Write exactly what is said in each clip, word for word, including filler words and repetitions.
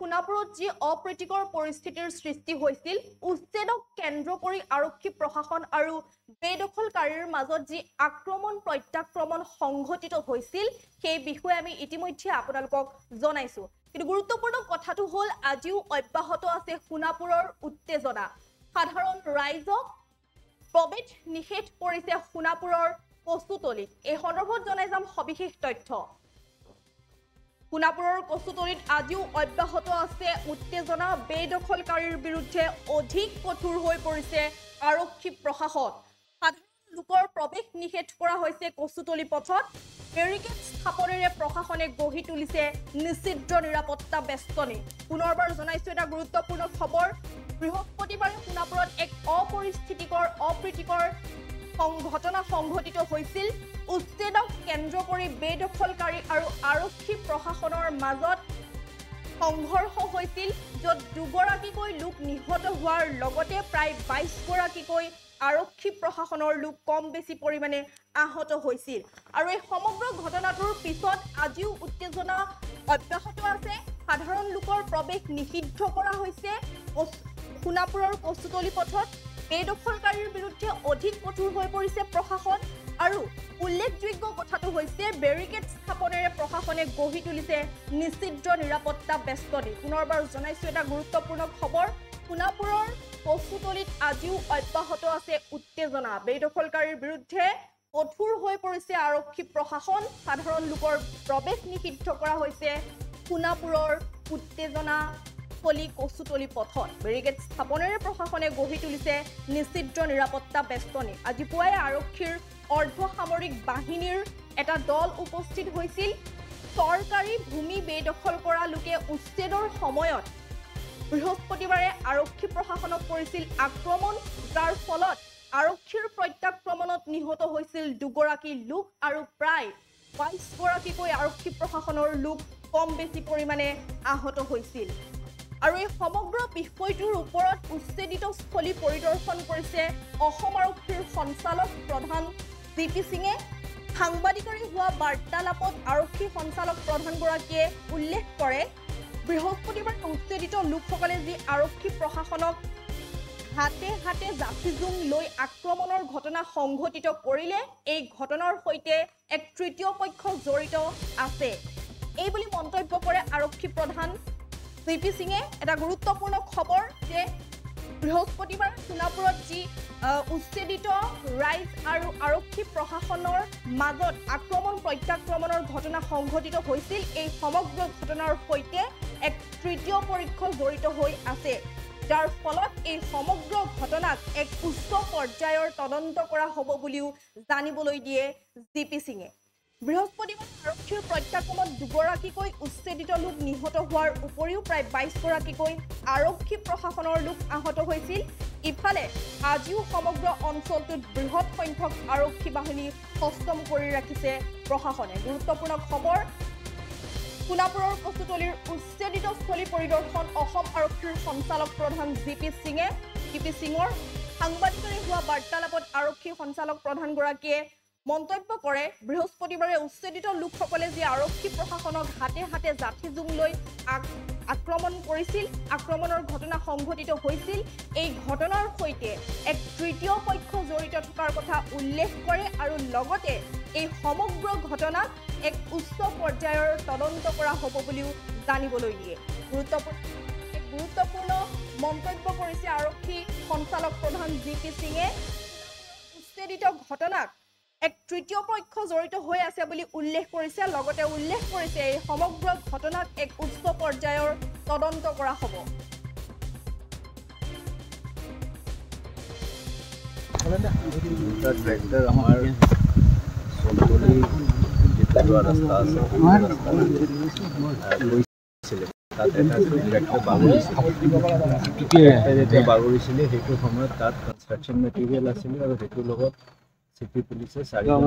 সোণাপুৰত যি অপ্ৰীতিকৰ পৰিস্থিতিৰ সৃষ্টি হৈছিল উচ্ছেদক কেন্দ্ৰ কৰি আৰক্ষী প্ৰশাসন আৰু বেদখলকাৰীৰ মাজত যি আক্ৰমণ প্ৰত্যাক্ৰমণ সংঘটিত হৈছিল সেই বিষয়ে আমি ইতিমধ্যে আপোনালোকক জনাইছো কিন্তু গুৰুত্বপূৰ্ণ কথাটো হল আজিও অব্যাহত আছে সোণাপুৰৰ উত্তেজনা সাধাৰণ ৰাইজক প্ৰৱেশ নিষেধ কৰিছে সোণাপুৰৰ কচুতলিত এই সন্দৰ্ভত জনাই যাম সবিশেষ তথ্য সোণাপুৰৰ কচুতলিত আজিও অব্যাহত আছে উত্তেজনা বেদখলকাৰীৰ বিৰুদ্ধে অধিক কঠোৰ হৈ পৰিছে আৰক্ষী প্ৰশাসন সাধাৰণ লোকৰ প্ৰৱেশ নিষেধ কৰা হৈছে কচুতলি পথত বেৰিকেড স্থাপনেৰে প্ৰশাসনে গঢ়ি তুলিছে নিষিদ্ধ নিৰাপত্তা বেষ্টনী পুনৰবাৰ জনাইছো এটা গুৰুত্বপূৰ্ণ খবৰ বৃহস্পতিবাৰে সোণাপুৰত এক অপৰিস্থিতিকৰ অপ্ৰীতিকৰ ঘটনা সংঘটিত হৈছিল উচ্ছেদক কেন্দ্ৰ কৰি বেদখলকাৰী আৰু আৰক্ষী প্ৰশাসনৰ মাজত সংঘৰ্ষ হৈছিল য'ত দুগৰাকীকৈ লোক নিহত হোৱাৰ লগতে প্ৰায় বাইশ গৰাকীকৈ আৰক্ষী প্ৰশাসনৰ লোক কম বেছি পৰিমাণে আহত হৈছিল আৰু এই সমগ্ৰ ঘটনাটোৰ পিছত আজিও উত্তেজনা অব্যাহত আছে সাধাৰণ লোকৰ প্ৰৱেশ নিষিদ্ধ কৰা হৈছে সোণাপুৰৰ কচুতলি পথত বেদখলকাৰীৰ বিৰুদ্ধে অধিক কঠোৰ হৈ পৰিছে প্ৰশাসন আৰু উল্লেখযোগ্য কথাটো হৈছে বেৰিকেড স্থাপনেৰে প্ৰশাসনে গঢ়ি তুলিছে নিষিদ্ধ নিৰাপত্তা বেষ্টনী পুনৰবাৰ জনাইছো এটা গুৰুত্বপূৰ্ণ খবৰ সোণাপুৰৰ কচুতলিত আজিও অব্যাহত আছে উত্তেজনা বেদখলকাৰীৰ বিৰুদ্ধে কঠোৰ হৈ পৰিছে আৰক্ষী প্ৰশাসন সাধাৰণ লোকৰ প্ৰৱেশ নিষিদ্ধ কৰা হৈছে সোণাপুৰৰ উত্তেজনা ফলি কচুতলি পথত বেৰিকেড স্থাপনেৰে প্ৰশাসনে গঢ়ি তুলিছে নিষিদ্ধ নিৰাপত্তা বেষ্টনী আজি পুৱাই আৰক্ষীৰ অৰ্ধ সামৰিক বাহিনীৰ এটা দল উপস্থিত হৈছিল চৰকাৰী ভূমি বেদখল কৰা লোকে উচ্ছেদৰ সময়ত বৃহস্পতিবাৰে আৰক্ষী প্ৰশাসনক কৰিছিল আক্ৰমণ যাৰ ফলত আৰক্ষীৰ প্ৰত্যাক্ৰমণত নিহত হৈছিল দুগৰাকী লোক আৰু প্ৰায় বাইশ গৰাকীকৈ আৰক্ষী প্ৰশাসনৰ লোক কম বেছি পৰিমাণে আহত হৈছিল আৰু এই সমগ্ৰ বিষয়টোৰ ওপৰত উচ্ছেদিত স্থলী পৰিদৰ্শন কৰিছে অসম আৰক্ষীৰ সঞ্চালক প্ৰধান জি পি সিঙে সাংবাদিকৰে হোৱা বাৰ্তালাপত আৰক্ষী সঞ্চালক প্ৰধানগৰাকীয়ে উল্লেখ কৰে বৃহস্পতিবাৰে উচ্ছেদিত লোকসকলে যি আৰক্ষী প্ৰশাসনক হাতে হাতে জাফিজুং লৈ আক্ৰমণৰ ঘটনা সংঘটিত কৰিলে এই ঘটনাৰ সৈতে এক তৃতীয় পক্ষ জড়িত আছে এই বুলি মন্তব্য কৰে আৰক্ষী প্ৰধান জি পি সিঙে এটা গুৰুত্বপূৰ্ণ খবৰ যে বৃহস্পতিবাৰ সোণাপুৰত যি উচ্ছেদিত ৰাইজ আৰু আৰক্ষী প্ৰশাসনৰ মাজত আক্ৰমণ প্ৰত্যাক্ৰমণৰ ঘটনা সংঘটিত হৈছিল এই সমগ্ৰ ঘটনাৰ সৈতে এক তৃতীয় পক্ষ জড়িত হৈ আছে যাৰ ফলত এই সমগ্ৰ ঘটনাক এক উচ্চ পৰ্যায়ৰ তদন্ত কৰা হ'ব বুলিও জানিবলৈ দিয়ে জি পি সিঙে বৃহস্পতিবাৰ আৰক্ষীৰ প্ৰত্যাক্ৰমণত দুগৰাকীকৈ উচ্ছেদিত লোক নিহত হোৱাৰ উপৰিও প্ৰায় বাইশ গৰাকীকৈ আৰক্ষী প্ৰশাসনৰ লোক আহত হৈছিল ইফালে আজিও সমগ্ৰ অঞ্চলটোত বৃহৎ সংখ্যক আৰক্ষী বাহিনী সষ্টম কৰি ৰাখিছে প্ৰশাসনে গুৰুত্বপূৰ্ণ খবৰ সোণাপুৰৰ কচুতলিৰ উচ্ছেদিত স্থলী পৰিদৰ্শন অসম আৰক্ষীৰ সঞ্চালক প্ৰধান জি পি সিঙে জি পি সিঙৰ সাংবাদিকৰে হোৱা বাৰ্তালাপত আৰক্ষী সঞ্চালক প্ৰধানগৰাকীয়ে মন্তব্য কৰে বৃহস্পতিবাৰে উচ্ছেদিত লোকসকলে যি আৰক্ষী প্ৰশাসনক হাতে হাতে জাফিজুং লৈ আক্ৰমণ কৰিছিল আক্ৰমণৰ ঘটনা সংঘটিত হৈছিল এই ঘটনাৰ সৈতে এক তৃতীয় পক্ষ জড়িত থকাৰ কথা উল্লেখ কৰে আৰু লগতে এই সমগ্ৰ ঘটনাক এক উচ্চ পৰ্যায়ৰ তদন্ত কৰা হ'ব বুলিও জানিবলৈ দিয়ে গুৰুত্বপূৰ্ণ এক গুৰুত্বপূৰ্ণ মন্তব্য কৰিছে আৰক্ষী সঞ্চালক প্ৰধান জি পি সিঙে উচ্ছেদিত ঘটনাক এক তৃতীয় পক্ষ জড়িত হৈ আছে বুলি উল্লেখ কৰিছে লগতে উল্লেখ কৰিছে এই সমগ্ৰ ঘটনাক এক উচ্চ পৰ্যায়ৰ তদন্ত কৰা হ'ব ট্ৰেক্টৰ আমাৰ চলতলি যেটা ৰাস্তা আছে গৈছিলে তাত এটা ট্ৰেক্টৰ বাগৰিছিলে বাগৰিছিলে সেইটো সময়ত তাত কনষ্ট্ৰাকশ্যন মেটেৰিয়েল আছিলে আৰু সেইটোৰ লগত সিটি পুলিশে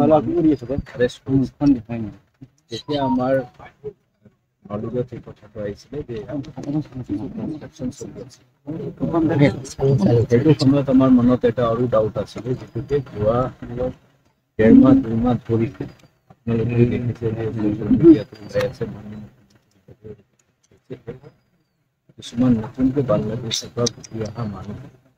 যেতিয়া আমাৰ নলুগত এই কথাটো আহিছিলে যে কনষ্ট্ৰাকশ্যন চলি আছে সেইটো সময়ত আমাৰ মনত এটা আৰু ডাউট আছিলে যিটোকে যোৱা ডেৰ মাহ দুই মাহ ধৰি আপোনালোকে দেখিছে যে ছ'চিয়েল মিডিয়াত ওলাই আছে কিছুমান নতুনকৈ বাংলাদেশৰ পৰা ঘূৰি অহা মানুহ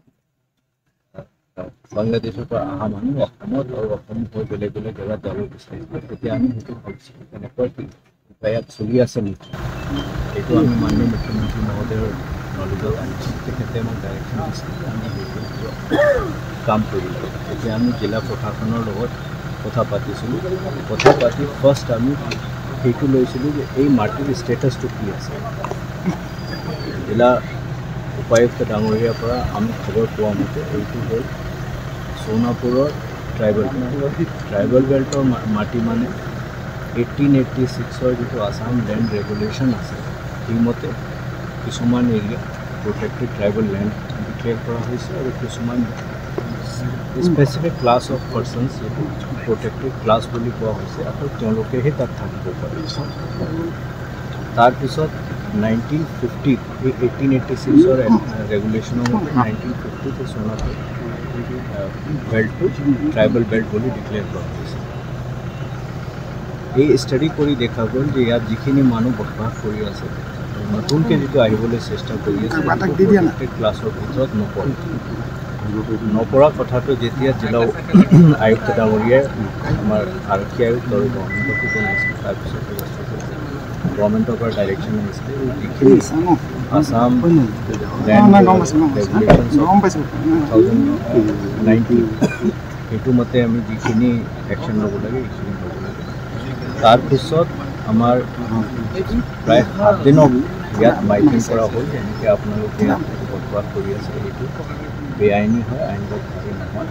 বাংলাদেশৰ পৰা অহা মানুহ অসমত আৰু অসম হৈ বেলেগ বেলেগ জেগাত যাব বিচাৰিছে তেতিয়া আমি সেইটো ভাবিছিলোঁ এনেকুৱা কি উপায়ত চলি আছে নেকি এইটো আমি মাননীয় মুখ্যমন্ত্ৰী মহোদয়ৰ নলেজত আনিছোঁ তেখেতে আমাক ডাইৰেকশ্যন দিছিলে আমি সেইটো কাম কৰিলোঁ এতিয়া আমি জিলা প্ৰশাসনৰ লগত কথা পাতিছিলোঁ কথা পাতি ফাৰ্ষ্ট আমি সেইটো লৈছিলোঁ যে এই মাটিৰ ষ্টেটাছটো কি আছে জিলা উপায়ুক্ত ডাঙৰীয়াৰ পৰা আমি খবৰ পোৱা মতে এইটো হ'ল সোণাপুৰৰ ট্ৰাইবেল বেল্ট ট্ৰাইবেল বেল্টৰ মাটি মানে এইটিন এইট্টি ছিক্সৰ যিটো আছাম লেণ্ড ৰেগুলেশ্যন আছে সেইমতে কিছুমান area protected tribal land declare কৰা হৈছে আৰু কিছুমান স্পেচিফিক ক্লাছ অফ পাৰ্চনছ যিটো প্ৰটেক্টেড ক্লাছ বুলি কোৱা হৈছে আৰু তেওঁলোকেহে তাত থাকিব পাৰে তাৰপিছত নাইনটিন ফিফটিত এই এইটিন এইট্টি ছিক্সৰ ৰেগুলেশ্যনৰ মতে নাইনটিন ফিফটিত সোণাপুৰ বেল্টটো ট্ৰাইবেল বেল্ট বুলি ডিক্লেয়াৰ কৰা হৈছে এই ষ্টাডি কৰি দেখা গ'ল যে ইয়াত যিখিনি মানুহ বসবাস কৰি আছে নতুনকৈ যিটো আহিবলৈ চেষ্টা কৰি আছে প্ৰত্যেক ক্লাছৰ ভিতৰত নপৰে নপৰা কথাটো যেতিয়া জিলা আয়ুক্ত ডাঙৰীয়াই আমাৰ আৰক্ষী আয়ুক্ত আৰু গভৰ্ণমেণ্টকো জনাইছিল তাৰপিছত গভৰ্ণমেণ্টৰ পৰা ডাইৰেকশ্যন আহিছিলে যিখিনি আছাম নাইনটিন সেইটো মতে আমি যিখিনি একশ্যন ল'ব লাগে সেইখিনি ল'ব লাগে তাৰপিছত আমাৰ প্ৰায় সাত দিনক ইয়াত মাইকিং কৰা হ'ল যেনেকৈ আপোনালোকে বসবাস কৰি আছে সেইটো বেআইনী হয় আইনগতভাৱে নহয়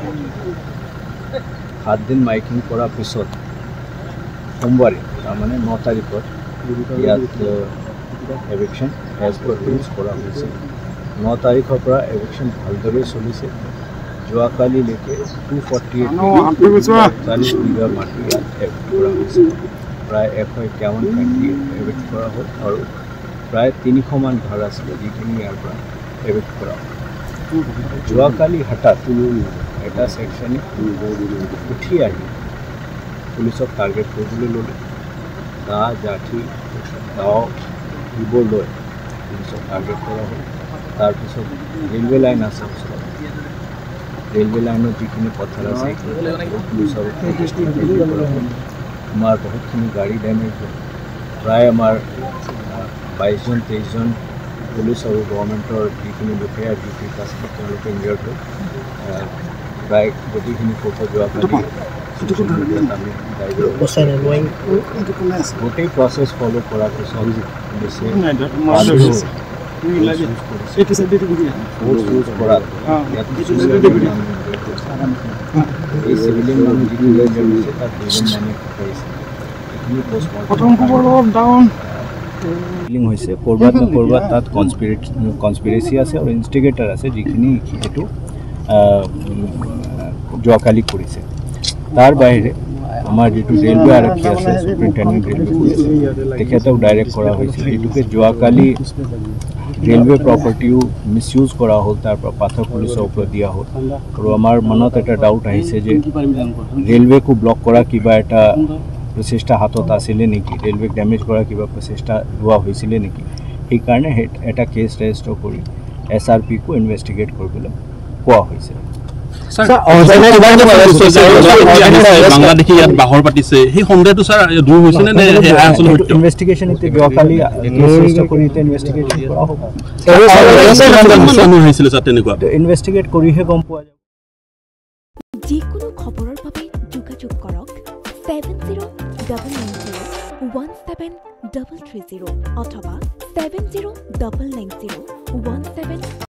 সাত দিন মাইকিং কৰাৰ পিছত সোমবাৰে তাৰমানে ন তাৰিখত ইয়াত এভিকশ্যন এজ পাৰ ৰুলছ কৰা হৈছে ন তাৰিখৰ পৰা এভিকশ্যন ভালদৰে চলিছে যোৱাকালিলৈকে টু ফৰ্টি এইট চাল্লিছ বিঘা মাটি ইয়াত এভিক্ট কৰা হৈছে প্ৰায় এশ একাৱন্ন ফেক্টৰী এভিক্ট কৰা হ'ল আৰু প্ৰায় তিনিশমান ঘৰ আছিলে যিখিনি ইয়াৰ পৰা এভিক্ট কৰা হ'ল যোৱাকালি হঠাৎ এটা ছেকশ্যনে উঠি আহি পুলিচক টাৰ্গেট কৰিবলৈ ল'লে দা জাঠি দাও এইবোৰ লৈ পুলিচক টাৰ্গেট কৰা হ'ল তাৰপিছত ৰেলৱে লাইন আছে ওচৰত ৰেলৱে লাইনত যিখিনি পথাৰ আছে পুলিচৰ আমাৰ বহুতখিনি গাড়ী ডেমেজ হ'ল প্ৰায় আমাৰ বাইছজন তেইছজন পুলিচ আৰু গভৰ্ণমেণ্টৰ যিখিনি লোকে ডিউটি আছিলে তেওঁলোকে ইনজিয়াৰ্ড হ'ল প্ৰায় গোটেইখিনি ফটো যোৱাকালি আমি গোটেই প্ৰচেছ ফ'ল' কৰাৰ পিছত ইউজ কৰাত এই চিভিলিয়ান মানুহ যিখিনি দিছে তাত দুজন মানুহ ঢুকাইছে ফিলিং হৈছে ক'ৰবাত ন ক'ৰবাত তাত কনস্পিৰে কনস্পিৰেচি আছে আৰু ইনষ্টিগেটাৰ আছে যিখিনি এইটো যোৱাকালি কৰিছে তাৰ বাহিৰে আমাৰ যিটো ৰেলৱে আৰক্ষী আছে চুপাৰিণ্টেণ্ডেণ্ট ৰেলৱে পুলিচ তেখেতক ডাইৰেক্ট কৰা হৈছিল যিটোকে যোৱাকালি ৰেলৱে প্ৰপাৰ্টিও মিছ ইউজ কৰা হ'ল তাৰ পৰা পাথৰ পুলিচৰ ওপৰত দিয়া হ'ল আৰু আমাৰ মনত এটা ডাউট আহিছে যে ৰেলৱেকো ব্লক কৰা কিবা এটা প্ৰচেষ্টা হাতত আছিলে নেকি ৰেলৱেক ডেমেজ কৰা কিবা প্ৰচেষ্টা লোৱা হৈছিলে নেকি সেইকাৰণে এটা কেছ ৰেজিষ্টাৰ কৰি এছ আৰ পিকো ইনভেষ্টিগেট কৰিবলৈ কোৱা হৈছে বাংলাদেশী ইয়াত বাহৰ পাতিছে সেই সন্দেহটো ছাৰ দূৰ হৈছে নে ইনভেষ্টিগেশ্যন এতিয়া যোৱাকালি ৰেজিষ্টাৰ কৰি এতিয়া ইনভেষ্টিগেশ্যন কৰা হ'ব ইনভেষ্টিগেট কৰিহে গম পোৱা যাব যিকোনো খবৰৰ বাবে যোগাযোগ কৰক seven zero' double nine zero' one seven double three zero' অথবা seven zero' double nine zero' one seven